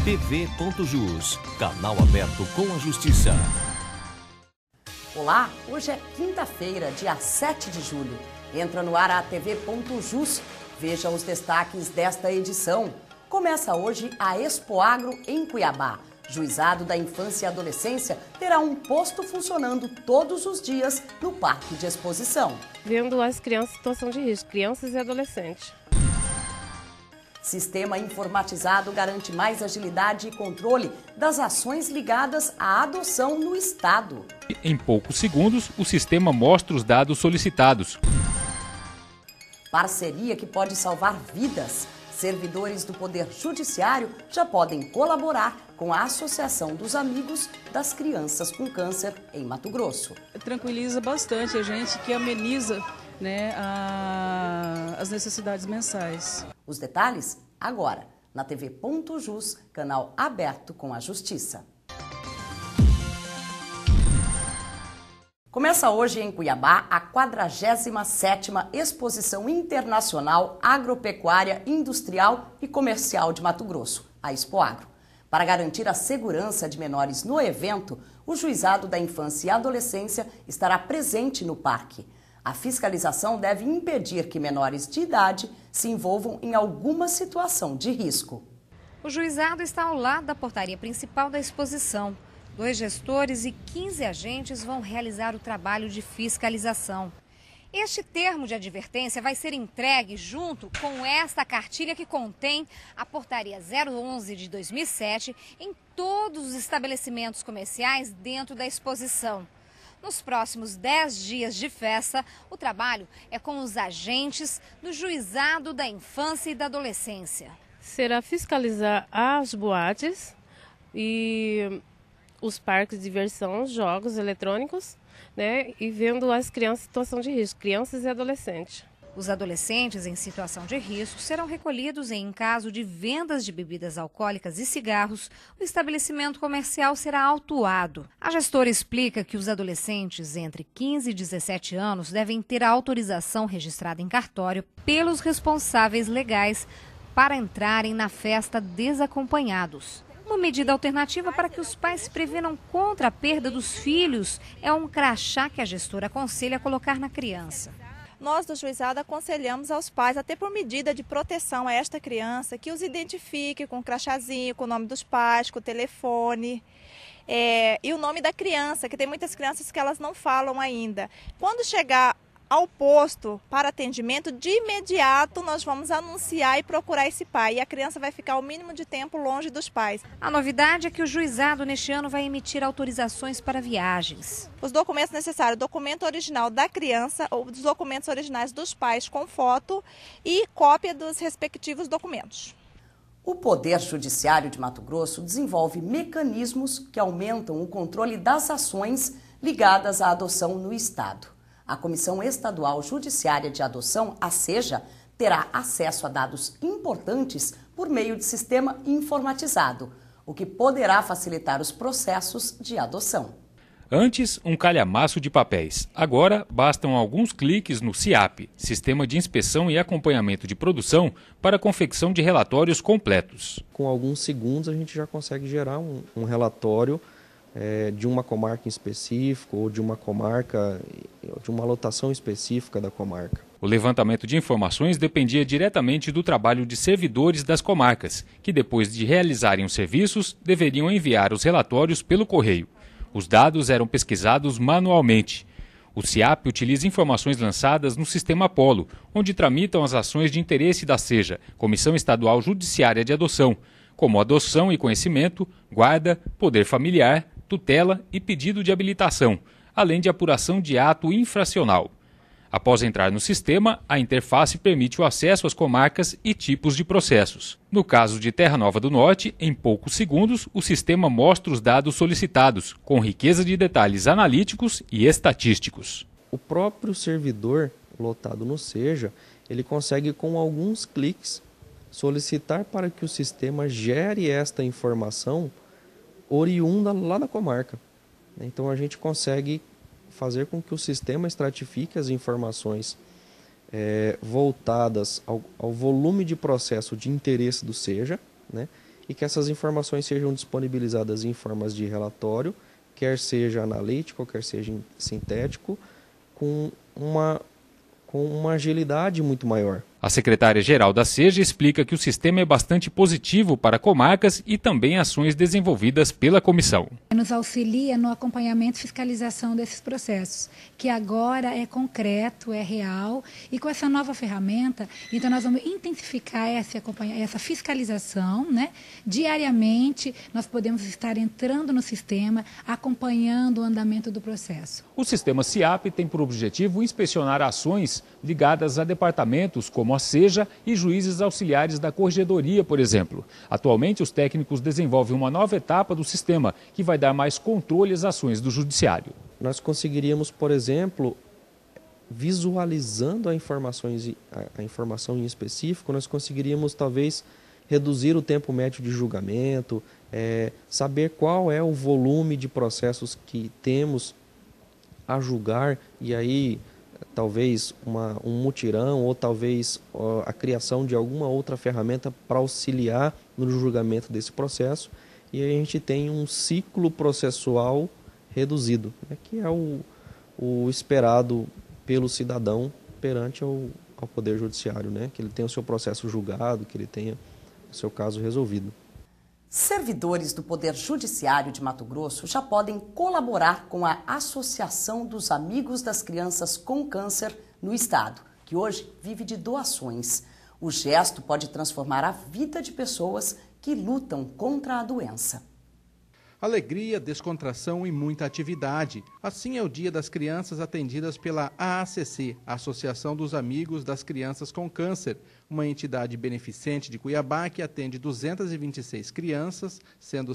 tv.jus, canal aberto com a justiça. Olá, hoje é quinta-feira, dia 7 de julho. Entra no ar a tv.jus. Veja os destaques desta edição. Começa hoje a Expoagro em Cuiabá. Juizado da Infância e Adolescência terá um posto funcionando todos os dias no Parque de Exposição. Vendo as crianças em situação de risco, crianças e adolescentes. Sistema informatizado garante mais agilidade e controle das ações ligadas à adoção no Estado. Em poucos segundos, o sistema mostra os dados solicitados. Parceria que pode salvar vidas. Servidores do Poder Judiciário já podem colaborar com a Associação dos Amigos das Crianças com Câncer em Mato Grosso. Tranquiliza bastante a gente, que ameniza, as necessidades mensais. Os detalhes agora, na tv.jus, canal aberto com a Justiça. Começa hoje em Cuiabá a 47ª Exposição Internacional Agropecuária, Industrial e Comercial de Mato Grosso, a Expoagro. Para garantir a segurança de menores no evento, o Juizado da Infância e Adolescência estará presente no parque. A fiscalização deve impedir que menores de idade se envolvam em alguma situação de risco. O juizado está ao lado da portaria principal da exposição. 2 gestores e 15 agentes vão realizar o trabalho de fiscalização. Este termo de advertência vai ser entregue junto com esta cartilha que contém a portaria 011 de 2007 em todos os estabelecimentos comerciais dentro da exposição. Nos próximos 10 dias de festa, o trabalho é com os agentes do Juizado da Infância e da Adolescência. Será fiscalizar as boates e os parques de diversão, jogos eletrônicos, e vendo as crianças em situação de risco, crianças e adolescentes. Os adolescentes em situação de risco serão recolhidos em caso de vendas de bebidas alcoólicas e cigarros, o estabelecimento comercial será autuado. A gestora explica que os adolescentes entre 15 e 17 anos devem ter a autorização registrada em cartório pelos responsáveis legais para entrarem na festa desacompanhados. Uma medida alternativa para que os pais se prevenam contra a perda dos filhos é um crachá que a gestora aconselha colocar na criança. Nós do juizado aconselhamos aos pais, até por medida de proteção a esta criança, que os identifique com o crachazinho, com o nome dos pais, com o telefone e o nome da criança, que tem muitas crianças que elas não falam ainda. Quando chegar ao posto para atendimento, de imediato nós vamos anunciar e procurar esse pai. E a criança vai ficar o mínimo de tempo longe dos pais. A novidade é que o juizado neste ano vai emitir autorizações para viagens. Os documentos necessários, o documento original da criança ou dos documentos originais dos pais com foto e cópia dos respectivos documentos. O Poder Judiciário de Mato Grosso desenvolve mecanismos que aumentam o controle das ações ligadas à adoção no Estado. A Comissão Estadual Judiciária de Adoção, a CEJA, terá acesso a dados importantes por meio de sistema informatizado, o que poderá facilitar os processos de adoção. Antes, um calhamaço de papéis. Agora, bastam alguns cliques no SIAP, Sistema de Inspeção e Acompanhamento de Produção, para a confecção de relatórios completos. Com alguns segundos, a gente já consegue gerar um relatório de uma comarca em específico ou de uma comarca, de uma lotação específica da comarca. O levantamento de informações dependia diretamente do trabalho de servidores das comarcas, que depois de realizarem os serviços, deveriam enviar os relatórios pelo correio. Os dados eram pesquisados manualmente. O SIAP utiliza informações lançadas no Sistema Apolo, onde tramitam as ações de interesse da CEJA, Comissão Estadual Judiciária de Adoção, como adoção e conhecimento, guarda, poder familiar, tutela e pedido de habilitação, além de apuração de ato infracional. Após entrar no sistema, a interface permite o acesso às comarcas e tipos de processos. No caso de Terra Nova do Norte, em poucos segundos, o sistema mostra os dados solicitados, com riqueza de detalhes analíticos e estatísticos. O próprio servidor lotado no SEJA, ele consegue com alguns cliques solicitar para que o sistema gere esta informação oriunda lá da comarca. Então a gente consegue fazer com que o sistema estratifique as informações voltadas ao volume de processo de interesse do SEJA, e que essas informações sejam disponibilizadas em formas de relatório, quer seja analítico, quer seja sintético, com uma agilidade muito maior. A secretária-geral da SEJA explica que o sistema é bastante positivo para comarcas e também ações desenvolvidas pela comissão. Nos auxilia no acompanhamento e fiscalização desses processos, que agora é concreto, é real, e com essa nova ferramenta, então nós vamos intensificar essa fiscalização, né? Diariamente nós podemos estar entrando no sistema, acompanhando o andamento do processo. O sistema SIAP tem por objetivo inspecionar ações ligadas a departamentos como a SEJA e juízes auxiliares da Corregedoria, por exemplo. Atualmente, os técnicos desenvolvem uma nova etapa do sistema, que vai dar mais controle às ações do Judiciário. Nós conseguiríamos, por exemplo, visualizando a informação em específico, nós conseguiríamos talvez reduzir o tempo médio de julgamento, saber qual é o volume de processos que temos a julgar, e aí talvez um mutirão ou talvez a criação de alguma outra ferramenta para auxiliar no julgamento desse processo, e aí a gente tem um ciclo processual reduzido, né, que é o esperado pelo cidadão perante ao Poder Judiciário, né, que ele tenha o seu processo julgado, que ele tenha o seu caso resolvido. Servidores do Poder Judiciário de Mato Grosso já podem colaborar com a Associação dos Amigos das Crianças com Câncer no estado, que hoje vive de doações. O gesto pode transformar a vida de pessoas que lutam contra a doença. Alegria, descontração e muita atividade. Assim é o Dia das Crianças atendidas pela AACC, Associação dos Amigos das Crianças com Câncer, uma entidade beneficente de Cuiabá que atende 226 crianças, sendo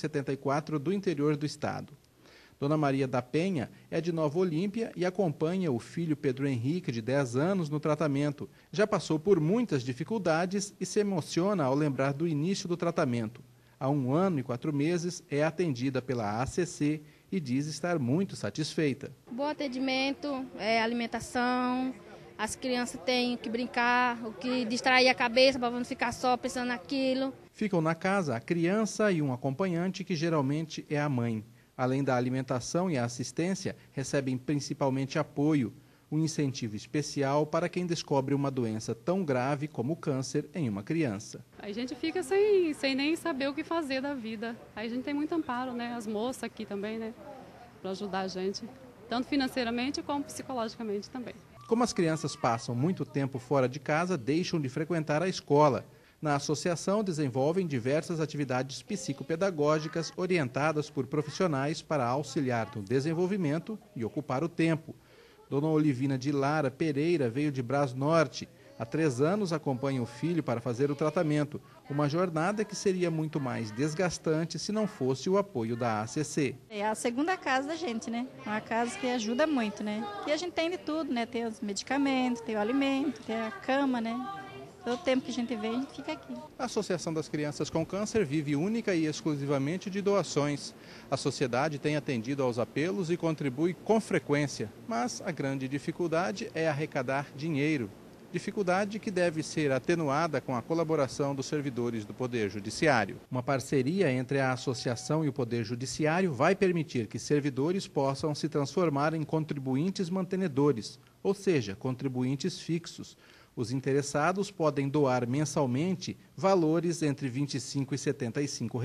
174 do interior do estado. Dona Maria da Penha é de Nova Olímpia e acompanha o filho Pedro Henrique, de 10 anos, no tratamento. Já passou por muitas dificuldades e se emociona ao lembrar do início do tratamento. Há 1 ano e 4 meses, é atendida pela ACC e diz estar muito satisfeita. Bom atendimento, alimentação, as crianças têm o que brincar, o que distrair a cabeça para não ficar só pensando naquilo. Ficam na casa a criança e um acompanhante, que geralmente é a mãe. Além da alimentação e a assistência, recebem principalmente apoio, um incentivo especial para quem descobre uma doença tão grave como o câncer em uma criança. A gente fica sem nem saber o que fazer da vida. Aí a gente tem muito amparo, né? As moças aqui também, né? Para ajudar a gente, tanto financeiramente como psicologicamente também. Como as crianças passam muito tempo fora de casa, deixam de frequentar a escola. Na associação, desenvolvem diversas atividades psicopedagógicas orientadas por profissionais para auxiliar no desenvolvimento e ocupar o tempo. Dona Olivina de Lara Pereira veio de Brás Norte. Há 3 anos acompanha o filho para fazer o tratamento, uma jornada que seria muito mais desgastante se não fosse o apoio da ACC. É a segunda casa da gente, né? Uma casa que ajuda muito, né? E a gente tem de tudo, né? Tem os medicamentos, tem o alimento, tem a cama, né? Todo o tempo que a gente vem, a gente fica aqui. A Associação das Crianças com Câncer vive única e exclusivamente de doações. A sociedade tem atendido aos apelos e contribui com frequência, mas a grande dificuldade é arrecadar dinheiro. Dificuldade que deve ser atenuada com a colaboração dos servidores do Poder Judiciário. Uma parceria entre a associação e o Poder Judiciário vai permitir que servidores possam se transformar em contribuintes mantenedores, ou seja, contribuintes fixos. Os interessados podem doar mensalmente valores entre R$ 25 e R$ 75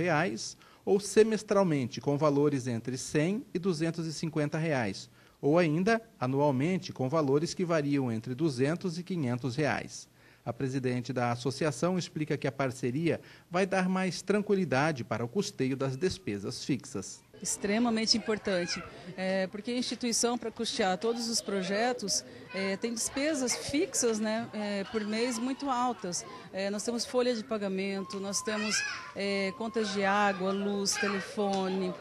ou semestralmente com valores entre R$ 100 e R$ 250, ou ainda anualmente com valores que variam entre R$ 200 e R$ 500. A presidente da associação explica que a parceria vai dar mais tranquilidade para o custeio das despesas fixas. Extremamente importante, porque a instituição, para custear todos os projetos, tem despesas fixas, né, por mês muito altas. Nós temos folha de pagamento, nós temos contas de água, luz, telefone,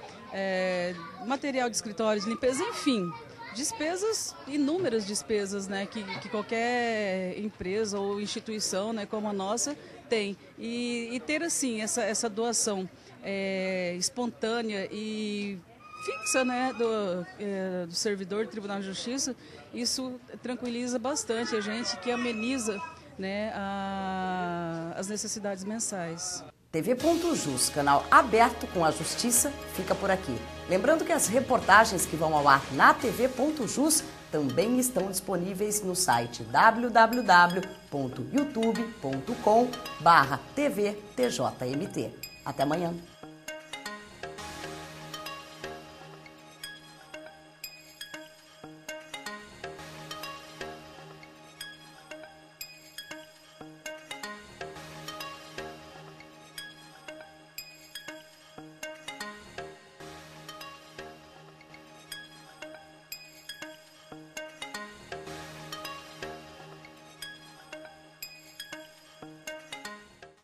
material de escritório, de limpeza, enfim. Despesas, inúmeras despesas, né, que qualquer empresa ou instituição, né, como a nossa tem. E ter assim essa doação espontânea e fixa, né, do servidor do Tribunal de Justiça, isso tranquiliza bastante a gente, que ameniza, né, as necessidades mensais. TV.jus, canal aberto com a justiça, fica por aqui. Lembrando que as reportagens que vão ao ar na TV.jus também estão disponíveis no site www.youtube.com/tvtjmt. Até amanhã.